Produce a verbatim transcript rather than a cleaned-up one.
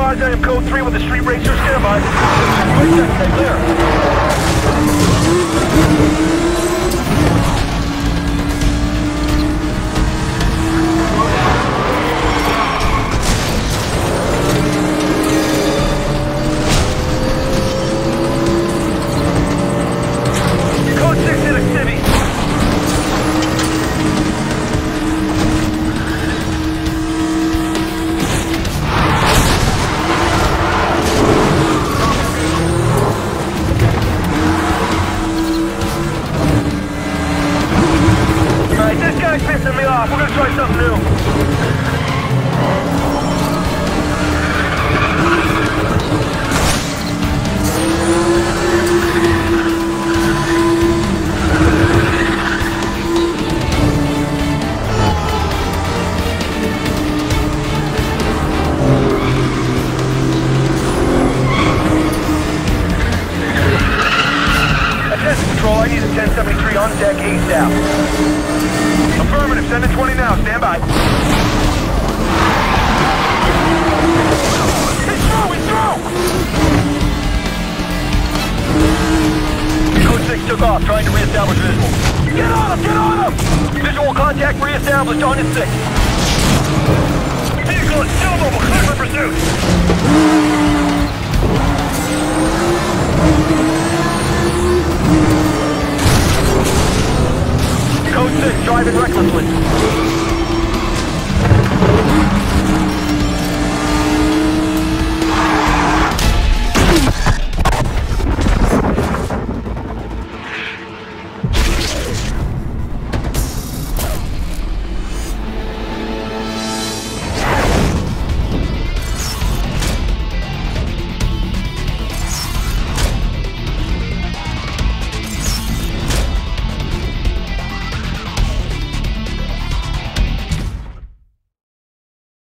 advised, I am code three with the street racer. Stand by. Right check, stay clear. Code six in a city. Alright, this guy's pissing me off. We're gonna try something new. Attention Patrol, I need a ten seventy-three on deck ASAP. Affirmative, send a twenty now, stand by. He's through, he's through! Code six took off, trying to reestablish visual. Get on him, get on him! Visual contact reestablished on his six. Vehicle is still mobile, clear for pursuit. Code six, driving recklessly.